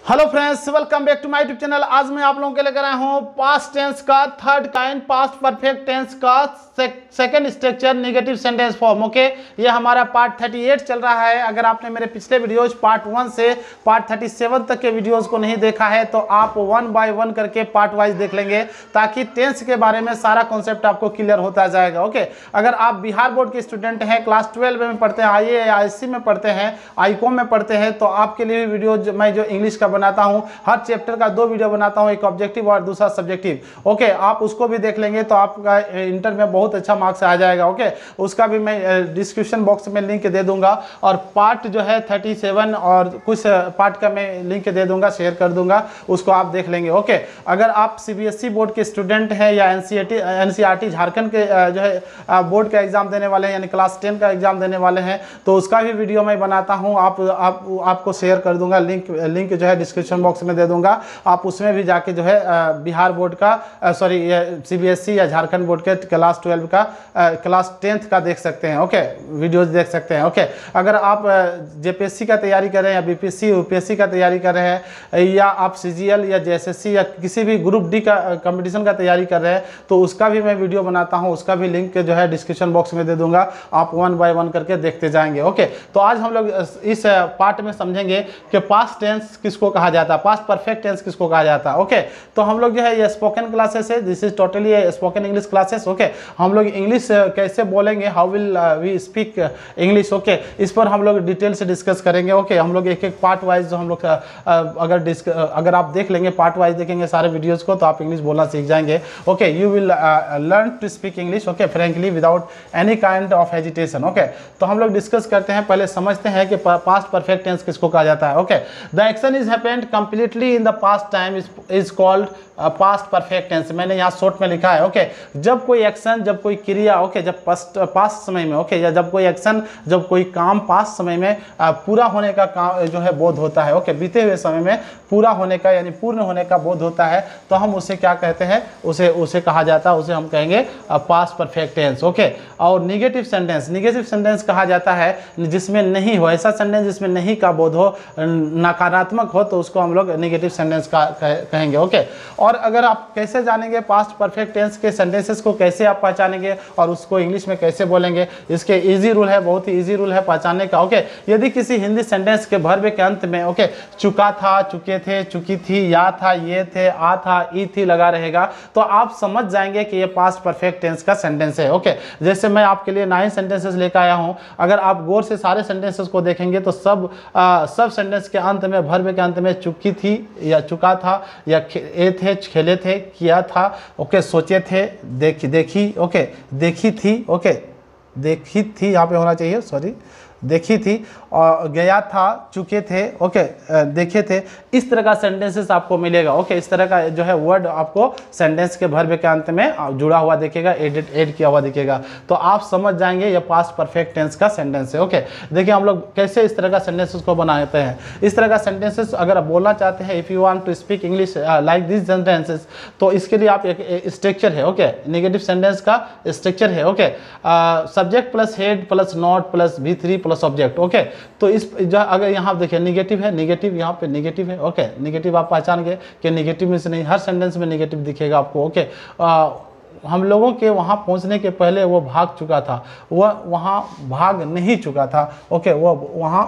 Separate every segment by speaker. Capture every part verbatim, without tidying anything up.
Speaker 1: Hello friends, welcome back to my YouTube channel. आज मैं आप लोगों के लेकर आया हूँ पास्ट टेंस का third kind, past perfect tense का second structure, negative sentence form. Okay, ये हमारा पार्ट अड़तीस चल रहा है। अगर आपने मेरे पिछले वीडियोज पार्ट वन से पार्ट सैंतीस तक के वीडियोज को नहीं देखा है तो आप वन बाय वन करके पार्ट वाइज देख लेंगे, ताकि टेंस के बारे में सारा कॉन्सेप्ट आपको क्लियर होता जाएगा। ओके, अगर आप बिहार बोर्ड के स्टूडेंट हैं, क्लास ट्वेल्व में पढ़ते हैं, आई ए आई एस सी में पढ़ते हैं, आई कॉम में पढ़ते हैं, तो आपके लिए वीडियो मैं जो इंग्लिश का बनाता हूं, हर चैप्टर का दो वीडियो बनाता हूं, एक ऑब्जेक्टिव और दूसरा सब्जेक्टिव। ओके, आप उसको भी देख लेंगे तो आपका इंटर में बहुत अच्छा मार्क्स आ जाएगा। ओके, उसका भी मैं डिस्क्रिप्शन बॉक्स में लिंक दे दूंगा, और पार्ट जो है सैंतीस और कुछ पार्ट का मैं लिंक दे दूंगा, शेयर कर दूंगा, उसको आप देख लेंगे। ओके, अगर आप C B S E board के स्टूडेंट हैं या N C E R T Jharkhand के जो है बोर्ड का एग्जाम देने वाले हैं, यानी क्लास टेन का एग्जाम देने वाले हैं, तो उसका भी वीडियो मैं बनाता हूं, आप, आप आपको शेयर कर दूंगा। लिंक लिंक जो है डिस्क्रिप्शन बॉक्स में दे दूंगा, आप उसमें भी जाके जो है बिहार बोर्ड का, sorry C B S E या झारखंड बोर्ड के क्लास ट्वेल्व का, क्लास टेंथ का देख सकते हैं। ओके, वीडियोज देख सकते हैं। ओके, अगर आप जे पी एस सी का तैयारी कर रहे हैं या B P S C U P S C का तैयारी कर रहे हैं, या आप सी जी एल या जे एस एस सी या किसी भी ग्रुप डी का कंपटीशन का तैयारी कर रहे हैं, तो उसका भी मैं वीडियो बनाता हूं, उसका भी लिंक जो है डिस्क्रिप्शन बॉक्स में दे दूंगा, आप वन बाय वन करके देखते जाएंगे। ओके, तो आज हम लोग इस पार्ट में समझेंगे कि पास्ट टेंस किसको कहा जाता है, पास्ट परफेक्ट टेंस किसको कहा जाता है। ओके, तो हम लोग जो है ये स्पोकन क्लासेस है, this is totally spoken English classes. Okay, हम लोग इंग्लिश कैसे बोलेंगे, how will we speak English, okay, इस पर हम लोग डिटेल से डिस्कस करेंगे। ओके, हम लोग एक एक पार्ट वाइज जो हम लोग अगर डिस्क अगर आप देख लेंगे, पार्ट वाइज देखेंगे सारे वीडियोस को, तो आप इंग्लिश बोलना सीख जाएंगे। Okay, you will learn to speak English, okay, frankly without any kind of hesitation. Okay, तो हम लोग डिस्कस करते हैं, पहले समझते हैं कि पास्ट परफेक्ट टेंस किसको कहा जाता है। Okay, the action is happened completely in the past time is called past perfect tense. मैंने यहाँ शॉर्ट में लिखा है। ओके, जब कोई एक्शन, जब कोई क्रिया, ओके, जब पास्ट पास्ट समय में, ओके, या जब कोई एक्शन, जब कोई काम पास्ट समय में आ, पूरा होने का काम जो है बोध होता है, ओके, बीते हुए समय में पूरा होने का यानी पूर्ण होने का बोध होता है, तो हम उसे क्या कहते हैं, उसे उसे कहा जाता है, उसे हम कहेंगे पास्ट परफेक्ट टेंस। ओके, और निगेटिव सेंटेंस, निगेटिव सेंटेंस कहा जाता है जिसमें नहीं हो, ऐसा सेंटेंस जिसमें नहीं का बोध हो, नकारात्मक हो, तो उसको हम लोग निगेटिव सेंटेंस का कहेंगे। ओके, और अगर आप कैसे जानेंगे पास्ट परफेक्ट टेंस के सेंटेंसेस को, कैसे आप पहचानेंगे और उसको इंग्लिश में कैसे बोलेंगे, इसके इजी रूल है, बहुत ही इजी रूल है पहचानने का। ओके, यदि किसी हिंदी सेंटेंस के भर्व के अंत में, ओके, चुका था, चुके थे, चुकी थी, या था, ये थे, आ था, ई थी लगा रहेगा, तो आप समझ जाएंगे कि ये पास्ट परफेक्ट टेंस का सेंटेंस है। ओके, जैसे मैं आपके लिए नाइन सेंटेंसेस लेकर आया हूं, अगर आप गौर से सारे सेंटेंसेस को देखेंगे तो सब आ, सब सेंटेंस के अंत में, भर्व के अंत में चुकी थी या चुका था या ए थे, खेले थे, किया था, ओके, सोचे थे, देखी देखी ओके, देखी थी, ओके, देखी थी यहाँ पे होना चाहिए, सॉरी, देखी थी, और गया था, चुके थे, ओके, देखे थे, इस तरह का सेंटेंसेस आपको मिलेगा। ओके, इस तरह का जो है वर्ड आपको सेंटेंस के भर्व के अंत में जुड़ा हुआ दिखेगा, एडिट एड किया हुआ दिखेगा, तो आप समझ जाएंगे ये पास्ट परफेक्ट टेंस का सेंटेंस है। ओके, देखिए हम लोग कैसे इस तरह का सेंटेंसेस को बनाते हैं। इस तरह का सेंटेंसेस अगर आप बोलना चाहते हैं, if you want to speak English like this sentences, तो इसके लिए आप एक स्ट्रक्चर है। ओके, नेगेटिव सेंटेंस का स्ट्रक्चर है। Okay, subject plus had plus not plus V three plus object. Okay, तो इस जो अगर यहाँ देखिए निगेटिव है, निगेटिव यहाँ पे निगेटिव है। ओके, निगेटिव आप पहचान गए कि निगेटिव में से नहीं, हर सेंटेंस में निगेटिव दिखेगा आपको। ओके, आ, हम लोगों के वहाँ पहुँचने के पहले वो भाग चुका था, वह वहाँ भाग नहीं चुका था। ओके, वो वहाँ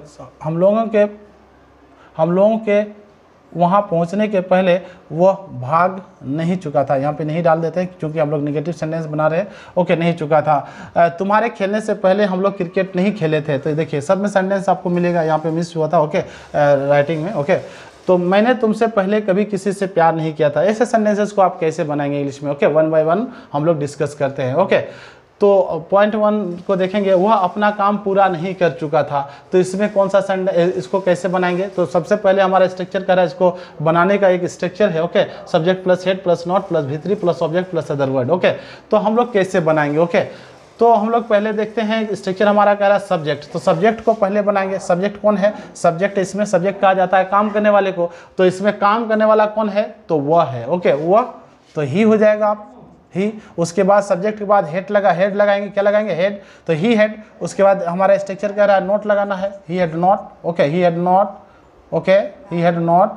Speaker 1: हम लोगों के हम लोगों के वहाँ पहुँचने के पहले वह भाग नहीं चुका था। यहाँ पे नहीं डाल देते हैं क्योंकि हम लोग निगेटिव सेंटेंस बना रहे हैं। ओके, नहीं चुका था। तुम्हारे खेलने से पहले हम लोग क्रिकेट नहीं खेले थे, तो देखिए सब में सेंटेंस आपको मिलेगा, यहाँ पे मिस हुआ था। ओके, राइटिंग में। ओके, तो मैंने तुमसे पहले कभी किसी से प्यार नहीं किया था, ऐसे सेंटेंसेस को आप कैसे बनाएंगे इंग्लिश में। ओके, वन बाय वन हम लोग डिस्कस करते हैं। ओके, तो पॉइंट वन को देखेंगे, वह अपना काम पूरा नहीं कर चुका था, तो इसमें कौन सा सेंटेंस, इसको कैसे बनाएंगे। तो सबसे पहले हमारा स्ट्रक्चर कर रहा है, इसको बनाने का एक स्ट्रक्चर है। Okay, subject plus had plus not plus V three plus object plus other word. Okay, तो हम लोग कैसे बनाएंगे। ओके, तो हम लोग पहले देखते हैं स्ट्रक्चर हमारा कह रहा है सब्जेक्ट, तो सब्जेक्ट को पहले बनाएंगे। सब्जेक्ट कौन है, सब्जेक्ट, इसमें सब्जेक्ट कहा जाता है काम करने वाले को, तो इसमें काम करने वाला कौन है, तो वह है। ओके, वह, तो ही हो जाएगा आप, ही। उसके बाद सब्जेक्ट के बाद हेड लगा, हेड लगाएंगे, क्या लगाएंगे, हेड, तो ही हेड। उसके बाद हमारा स्ट्रक्चर कह रहा है नोट लगाना है, he had not. Okay, he had not okay, he had not,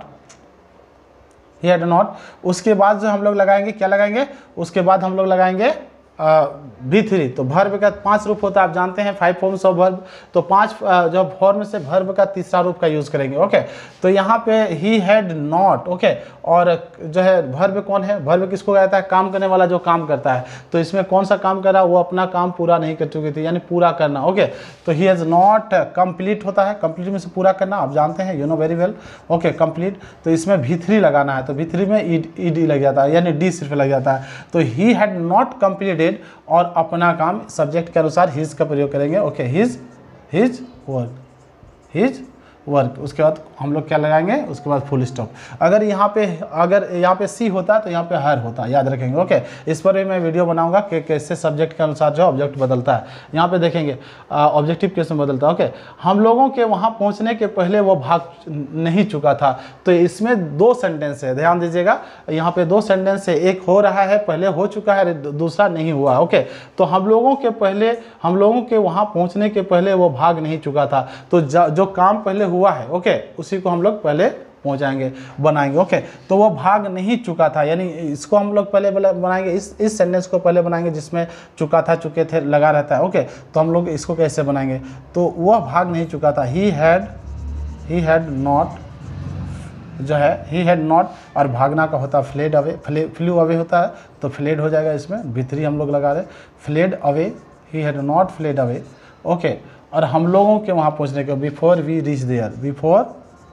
Speaker 1: he had not. उसके बाद जो हम लोग लगाएंगे, क्या लगाएंगे, उसके बाद हम लोग लगाएंगे बी थ्री। तो वर्ब का पांच रूप होता है, आप जानते हैं, फाइव फॉर्म्स ऑफ वर्ब। तो पांच जो फॉर्म से वर्ब का तीसरा रूप का यूज करेंगे। ओके, तो यहाँ पे ही हैड नॉट। ओके, और जो है वर्ब कौन है, वर्ब किसको कहता है, काम करने वाला जो काम करता है। तो इसमें कौन सा काम कर रहा है, वो अपना काम पूरा नहीं कर चुकी थी, यानी पूरा करना। ओके, तो ही हैज नॉट कंप्लीट होता है, कंप्लीट में से पूरा करना, आप जानते हैं, you know very well. Okay, complete, तो इसमें भी थ्री लगाना है, तो भी थ्री में ई डी लग जाता है, यानी डी सिर्फ लग जाता है। तो ही हैड नॉट कंप्लीटेड, और अपना काम सब्जेक्ट के अनुसार हिज का प्रयोग करेंगे। Okay, his, his work, his work. उसके बाद हम लोग क्या लगाएंगे, उसके बाद फुल स्टॉप। अगर यहाँ पे अगर यहाँ पे सी होता तो यहाँ पे हर होता, याद रखेंगे। ओके, इस पर भी मैं वीडियो बनाऊंगा कि कैसे सब्जेक्ट के अनुसार जो ऑब्जेक्ट बदलता है। यहाँ पे देखेंगे ऑब्जेक्टिव कैसे बदलता है। ओके, हम लोगों के वहाँ पहुँचने के पहले वो भाग नहीं चुका था, तो इसमें दो सेंटेंस है, ध्यान दीजिएगा। यहाँ पे दो सेंटेंस है, एक हो रहा है, पहले हो चुका है, दूसरा नहीं हुआ। ओके, तो हम लोगों के पहले हम लोगों के वहाँ पहुँचने के पहले वो भाग नहीं चुका था, तो जो काम पहले हुआ है, ओके, उसी को हम लोग पहले पहुंचाएंगे, बनाएंगे। ओके, तो वो भाग नहीं चुका था, यानी इसको हम लोग पहले बनाएंगे, इस इस सेंटेंस को पहले बनाएंगे जिसमें चुका था, चुके थे लगा रहता है। ओके, तो हम लोग इसको कैसे बनाएंगे, तो वह भाग नहीं चुका था। He had, he had not जो है, ही हैड नॉट, और भागना का होता है fled away, flew flew away होता है, तो फ्लेड हो जाएगा इसमें, भीतरी हम लोग लगा रहे, fled away, he had not fled away. Okay, और हम लोगों के वहाँ पहुँचने के, before we reach there, before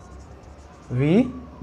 Speaker 1: we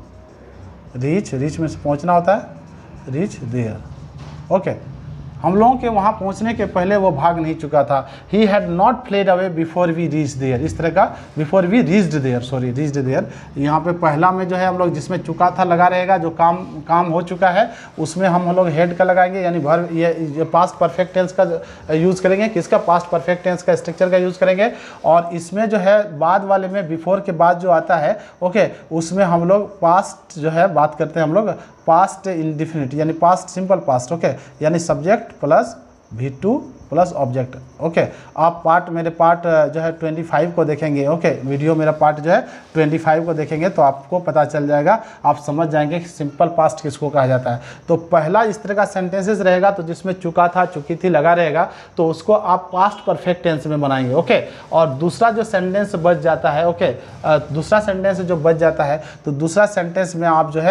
Speaker 1: reach, reach में से पहुँचना होता है, रीच देयर। ओके, हम लोगों के वहाँ पहुँचने के पहले वो भाग नहीं चुका था। He had not fled away before we reach there, इस तरह का, before we reached there, sorry reached there. यहाँ पे पहला में जो है हम लोग जिसमें चुका था लगा रहेगा, जो काम काम हो चुका है उसमें हम लोग हेड का लगाएंगे, यानी वर्ब, ये, ये पास्ट परफेक्ट टेंस का यूज़ करेंगे, किसका, पास्ट परफेक्ट टेंस का स्ट्रक्चर का यूज़ करेंगे। और इसमें जो है बाद वाले में बिफोर के बाद जो आता है, ओके, उसमें हम लोग पास्ट जो है बात करते हैं हम लोग पास्ट इंडिफिनिट, यानी पास्ट सिंपल पास्ट। ओके, यानी subject plus V two plus object. Okay, आप पार्ट मेरे पार्ट जो है पच्चीस को देखेंगे। ओके, वीडियो मेरा पार्ट जो है पच्चीस को देखेंगे तो आपको पता चल जाएगा, आप समझ जाएंगे कि सिंपल पास्ट किसको कहा जाता है। तो पहला इस तरह का सेंटेंसेस रहेगा, तो जिसमें चुका था, चुकी थी लगा रहेगा, तो उसको आप पास्ट परफेक्ट टेंस में बनाएंगे। ओके, और दूसरा जो सेंटेंस बच जाता है, ओके, दूसरा सेंटेंस जो बच जाता है, तो दूसरा सेंटेंस में आप जो है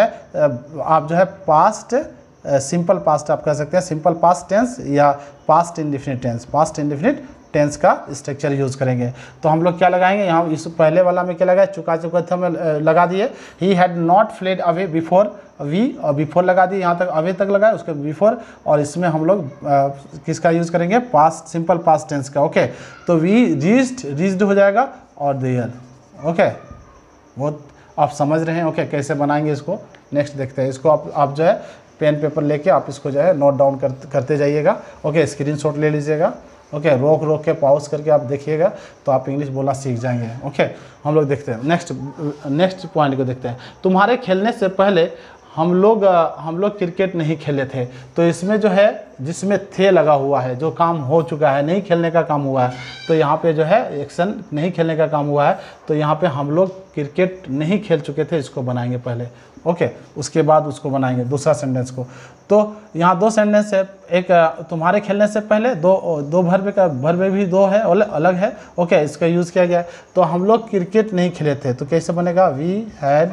Speaker 1: आप जो है पास्ट सिंपल पास्ट आप कह सकते हैं, सिंपल पास्ट टेंस या past indefinite tense, past indefinite tense का स्ट्रक्चर यूज़ करेंगे। तो हम लोग क्या लगाएंगे, यहाँ इस पहले वाला में क्या लगाए, चुका चुका था में लगा दिए, he had not fled away before we, और बिफोर लगा दिए, यहाँ तक अवे तक लगाए, उसके बिफोर, और इसमें हम लोग किसका यूज़ करेंगे, पास्ट सिंपल पास्ट टेंस का। ओके, तो वी रीच्ड, रीच्ड हो जाएगा, और देयर। ओके, बहुत आप समझ रहे हैं। ओके, कैसे बनाएंगे इसको, नेक्स्ट देखते हैं। इसको आप आप जो है पेन पेपर लेके आप इसको जो है नोट डाउन कर, करते जाइएगा। ओके, स्क्रीनशॉट ले लीजिएगा। ओके, रोक रोक के पॉज करके आप देखिएगा तो आप इंग्लिश बोलना सीख जाएंगे। ओके, हम लोग देखते हैं नेक्स्ट नेक्स्ट पॉइंट को देखते हैं। तुम्हारे खेलने से पहले हम लोग हम लोग क्रिकेट नहीं खेले थे, तो इसमें जो है जिसमें थे लगा हुआ है, जो काम हो चुका है, नहीं खेलने का काम हुआ है, तो यहाँ पे जो है एक्शन नहीं खेलने का काम हुआ है, तो यहाँ पे हम लोग क्रिकेट नहीं खेल चुके थे, इसको बनाएंगे पहले। ओके, उसके बाद उसको बनाएंगे दूसरा सेंटेंस को। तो यहाँ दो सेंटेंस है, एक तुम्हारे खेलने से पहले, दो दो वर्ब का वर्ब भी दो है, अलग है। ओके, इसका यूज़ किया गया है। तो हम लोग क्रिकेट नहीं खेले थे, तो कैसे बनेगा, we had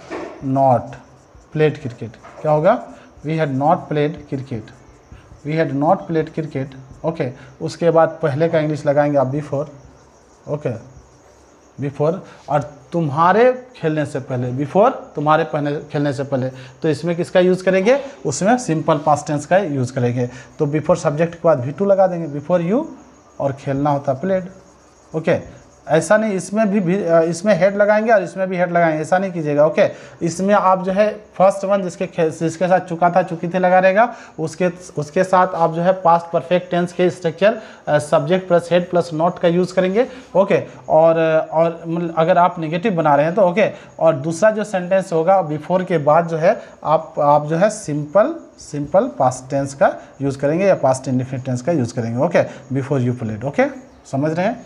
Speaker 1: not played cricket. क्या होगा, we had not played cricket, we had not played cricket. Okay, उसके बाद पहले का इंग्लिश लगाएंगे आप, बिफोर। ओके, बिफोर, और तुम्हारे खेलने से पहले, बिफोर तुम्हारे पहले खेलने से पहले, तो इसमें किसका यूज़ करेंगे, उसमें सिंपल पास्ट टेंस का यूज़ करेंगे। तो बिफोर सब्जेक्ट के बाद भी टू लगा देंगे, बिफोर यू, और खेलना होता प्लेड। ओके, ऐसा नहीं, इसमें भी, भी इसमें हेड लगाएंगे और इसमें भी हेड लगाएंगे, ऐसा नहीं कीजिएगा। ओके, इसमें आप जो है फर्स्ट वन जिसके जिसके साथ चुका था, चुकी थी लगा रहेगा, उसके उसके साथ आप जो है पास्ट परफेक्ट टेंस के structure subject plus had plus not का यूज़ करेंगे। ओके, और और मतलब अगर आप नेगेटिव बना रहे हैं तो ओके, और दूसरा जो सेंटेंस होगा बिफोर के बाद जो है आप आप जो है सिंपल सिंपल पास्ट टेंस का यूज़ करेंगे या पास्ट इंडिफिनिट टेंस का यूज़ करेंगे। Okay, before you played. Okay, समझ रहे हैं।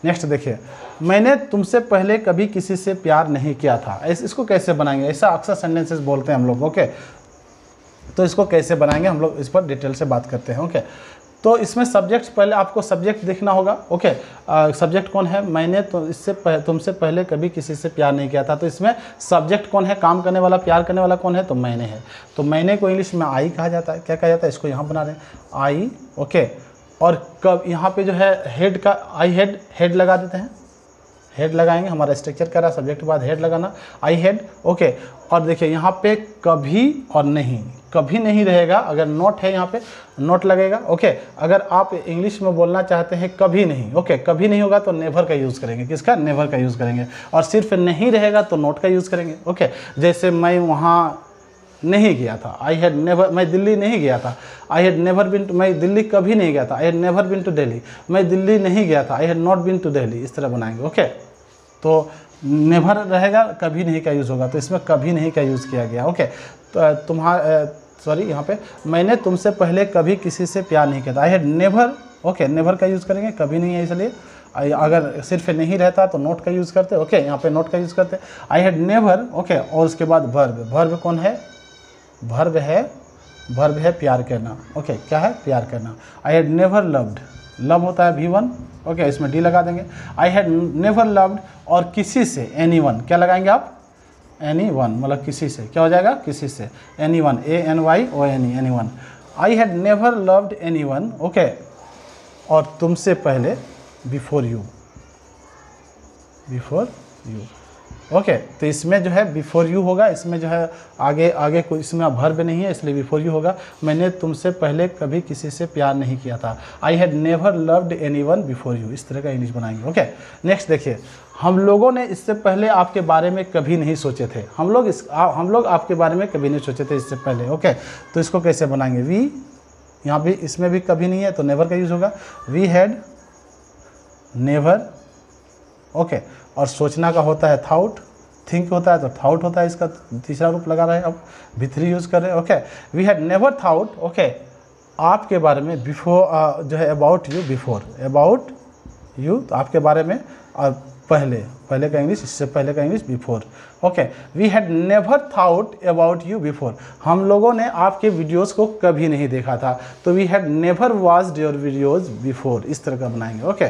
Speaker 1: नेक्स्ट देखिए, मैंने तुमसे पहले कभी किसी से प्यार नहीं किया था। इस, इसको कैसे बनाएंगे, ऐसा अक्सर सेंटेंसेस बोलते हैं हम लोग। ओके, तो इसको कैसे बनाएंगे हम लोग इस पर डिटेल से बात करते हैं। ओके, तो इसमें सब्जेक्ट, पहले आपको सब्जेक्ट देखना होगा। ओके, सब्जेक्ट कौन है, मैंने तो इससे पह, तुमसे पहले कभी किसी से प्यार नहीं किया था। तो इसमें सब्जेक्ट कौन है, काम करने वाला, प्यार करने वाला कौन है, तो मैंने है। तो मैंने को इंग्लिश में आई कहा जाता है। क्या कहा जाता है, इसको यहाँ बना दें आई। ओके, और कब यहाँ पे जो है हेड का, आई हेड, हेड लगा देते हैं, हेड लगाएंगे। हमारा स्ट्रक्चर कर रहा है सब्जेक्ट के बाद हेड लगाना, आई हेड। ओके, और देखिए यहाँ पे कभी और नहीं, कभी नहीं रहेगा। अगर नॉट है यहाँ पे नॉट लगेगा। ओके, अगर आप इंग्लिश में बोलना चाहते हैं कभी नहीं, ओके कभी नहीं होगा तो नेवर का यूज़ करेंगे। किसका, नेवर का यूज़ करेंगे। और सिर्फ नहीं रहेगा तो नॉट का यूज़ करेंगे। ओके, जैसे मैं वहाँ नहीं गया था, आई हैड नेवर, मैं दिल्ली नहीं गया था, I had never been to, मैं दिल्ली कभी नहीं गया था, I had never been to Delhi, मैं दिल्ली नहीं गया था, I had not been to Delhi, इस तरह बनाएंगे। ओके, तो नेवर रहेगा, कभी नहीं का यूज़ होगा, तो इसमें कभी नहीं का यूज़ किया गया। ओके, तो तुम्हारा सॉरी यहाँ पे मैंने तुमसे पहले कभी किसी से प्यार नहीं किया था, I had never. Okay, never का यूज़ करेंगे, कभी नहीं है इसलिए। अगर सिर्फ नहीं रहता तो नोट का यूज़ करते। ओके, यहाँ पे नोट का यूज़ करते, आई हैड नेवर। ओके, और उसके बाद वर्ब, वर्ब कौन है, वर्ब है, वर्ब है प्यार करना। ओके, क्या है, प्यार करना। I had never loved, love होता है वी वन। ओके, इसमें डी लगा देंगे। आई हैड नेवर लव्ड, और किसी से, एनी वन, क्या लगाएंगे आप, एनी वन, मतलब किसी से, क्या हो जाएगा, किसी से, any one, A N Y O N E, any one. I had never loved any one. Okay, और तुमसे पहले, before you, before you. Okay, तो इसमें जो है बिफोर यू होगा, इसमें जो है आगे आगे कोई इसमें वर्ब नहीं है इसलिए बिफोर यू होगा। मैंने तुमसे पहले कभी किसी से प्यार नहीं किया था, I had never loved anyone before you, इस तरह का इंग्लिश बनाएंगे। ओके, नेक्स्ट देखिए, हम लोगों ने इससे पहले आपके बारे में कभी नहीं सोचे थे। हम लोग इस आ, हम लोग आपके बारे में कभी नहीं सोचे थे इससे पहले। ओके, तो इसको कैसे बनाएंगे, वी, यहाँ भी इसमें भी कभी नहीं है तो नेवर का यूज़ होगा, वी हैड नेवर। ओके, और सोचना का होता है थाउट, थिंक होता है तो थाउट होता है, इसका तीसरा रूप लगा रहे हैं, अब भी थ्री यूज़ कर रहे हैं। Okay, we had never thought, okay आपके बारे में, बिफोर जो है about you, before about you, तो आपके बारे में, और पहले, पहले का इंग्लिश, इससे पहले का English before. Okay, we had never thought about you before, हम लोगों ने आपके वीडियोस को कभी नहीं देखा था, तो we had never watched your videos before, इस तरह का बनाएंगे। ओके,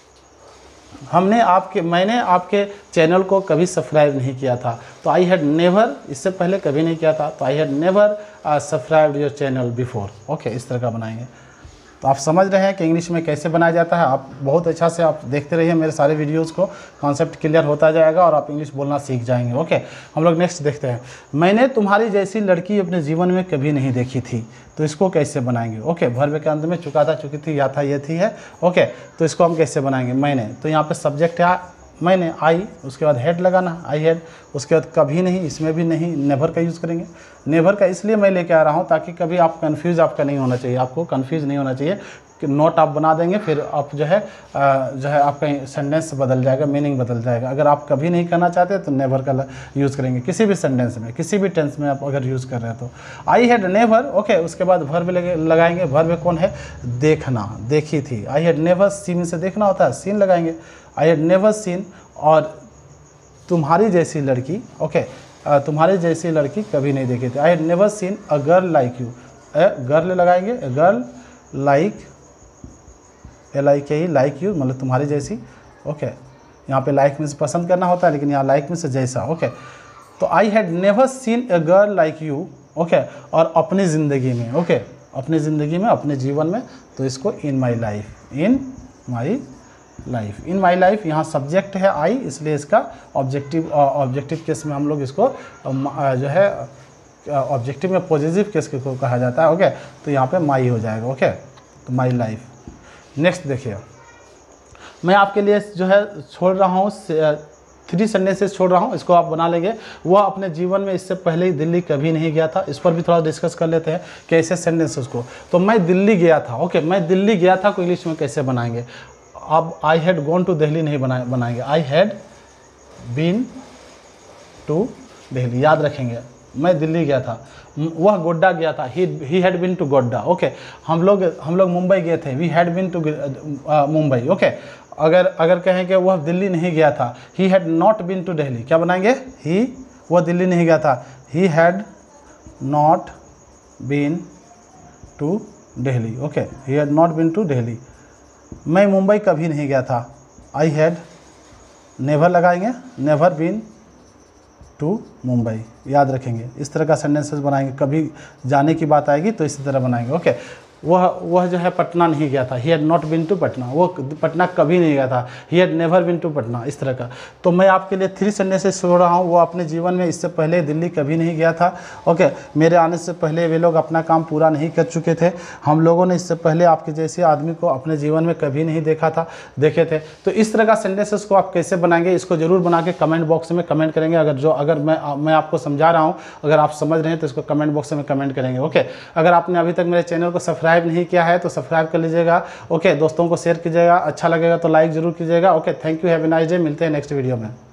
Speaker 1: हमने आपके मैंने आपके चैनल को कभी सब्सक्राइब नहीं किया था, तो आई हैड नेवर, इससे पहले कभी नहीं किया था, तो I had never subscribed your channel before. Okay, इस तरह का बनाएंगे। तो आप समझ रहे हैं कि इंग्लिश में कैसे बनाया जाता है। आप बहुत अच्छा से आप देखते रहिए मेरे सारे वीडियोस को, कॉन्सेप्ट क्लियर होता जाएगा और आप इंग्लिश बोलना सीख जाएंगे। ओके, हम लोग नेक्स्ट देखते हैं, मैंने तुम्हारी जैसी लड़की अपने जीवन में कभी नहीं देखी थी, तो इसको कैसे बनाएंगे। ओके, वर्ब के अंत में चुका था, चुकी थी, या था, ये थी, है। ओके, तो इसको हम कैसे बनाएंगे, मैंने, तो यहाँ पे सब्जेक्ट है मैंने, आई, उसके बाद हेड लगाना, आई हेड, उसके बाद कभी नहीं, इसमें भी नहीं, नेवर का यूज़ करेंगे। नेवर का इसलिए मैं लेके आ रहा हूँ ताकि कभी आप कंफ्यूज आपका नहीं होना चाहिए, आपको कंफ्यूज नहीं होना चाहिए कि नोट आप बना देंगे फिर आप जो है आ, जो है आपका सेंटेंस बदल जाएगा, मीनिंग बदल जाएगा। अगर आप कभी नहीं करना चाहते तो नेवर का यूज़ करेंगे किसी भी सेंटेंस में, किसी भी टेंस में आप अगर यूज़ कर रहे हैं तो। आई हैड नेवर, ओके, उसके बाद वर्ब लगाएंगे, वर्ब कौन है, देखना, देखी थी। आई हैड नेवर सीन से देखना होता है, सीन लगाएंगे, आई हैड नेवर सीन। और तुम्हारी जैसी लड़की, ओके, तुम्हारी जैसी लड़की कभी नहीं देखी थी, I had never seen a girl like you, a girl लगाएंगे, a girl like, L I K E, like you मतलब तुम्हारी जैसी। ओके, यहाँ पे लाइक मीन्स पसंद करना होता है, लेकिन यहाँ लाइक मीन्स जैसा। ओके, तो I had never seen a girl like you. Okay, और अपनी ज़िंदगी में, ओके, अपनी ज़िंदगी में, अपने जीवन में, तो इसको in my life, in my life, in my life, यहाँ सब्जेक्ट है आई, इसलिए इसका ऑब्जेक्टिव, ऑब्जेक्टिव केस में हम लोग इसको जो है ऑब्जेक्टिव में पॉजिटिव केस को कहा जाता है। ओके, तो यहाँ पे माई हो जाएगा। ओके, तो माई लाइफ। नेक्स्ट देखिए, मैं आपके लिए जो है छोड़ रहा हूँ, थ्री सेंटेंसेस छोड़ रहा हूँ, इसको आप बना लेंगे। वह अपने जीवन में इससे पहले ही दिल्ली कभी नहीं गया था, इस पर भी थोड़ा डिस्कस कर लेते हैं कैसे सेंटेंसेस को। तो मैं दिल्ली गया था, ओके, मैं दिल्ली गया था को इंग्लिश में कैसे बनाएंगे। अब I had gone to Delhi नहीं बनाए बनाएंगे, I had been to Delhi, याद रखेंगे। मैं दिल्ली गया था, वह गोड्डा गया था, he he had been to Godda. Okay, हम लोग हम लोग मुंबई गए थे, we had been to Mumbai. Okay, अगर अगर कहें कि वह दिल्ली नहीं गया था, he had not been to Delhi, क्या बनाएंगे? ही, वह दिल्ली नहीं गया था, he had not been to Delhi. Okay, he had not been to Delhi. मैं मुंबई कभी नहीं गया था, आई हैड नेवर लगाएंगे, नेवर बीन टू मुंबई, याद रखेंगे। इस तरह का सेंटेंसेस बनाएंगे, कभी जाने की बात आएगी तो इसी तरह बनाएंगे। ओके, वह वह जो है पटना नहीं गया था, he had not been to Patna, वो पटना कभी नहीं गया था, he had never been to Patna, इस तरह का। तो मैं आपके लिए थ्री सेंटेंसेस छोड़ रहा हूँ, वो अपने जीवन में इससे पहले दिल्ली कभी नहीं गया था। ओके, मेरे आने से पहले वे लोग अपना काम पूरा नहीं कर चुके थे, हम लोगों ने इससे पहले आपके जैसे आदमी को अपने जीवन में कभी नहीं देखा था देखे थे। तो इस तरह का सेंटेंसेस को आप कैसे बनाएंगे, इसको जरूर बना के कमेंट बॉक्स में कमेंट करेंगे। अगर जो अगर मैं मैं आपको समझा रहा हूँ, अगर आप समझ रहे हैं तो इसको कमेंट बॉक्स में कमेंट करेंगे। ओके, अगर आपने अभी तक मेरे चैनल को सब्सक्राइब नहीं किया है तो सब्सक्राइब कर लीजिएगा। ओके, दोस्तों को शेयर कीजिएगा, अच्छा लगेगा तो लाइक जरूर कीजिएगा। Okay, thank you, have a nice day, मिलते हैं नेक्स्ट वीडियो में।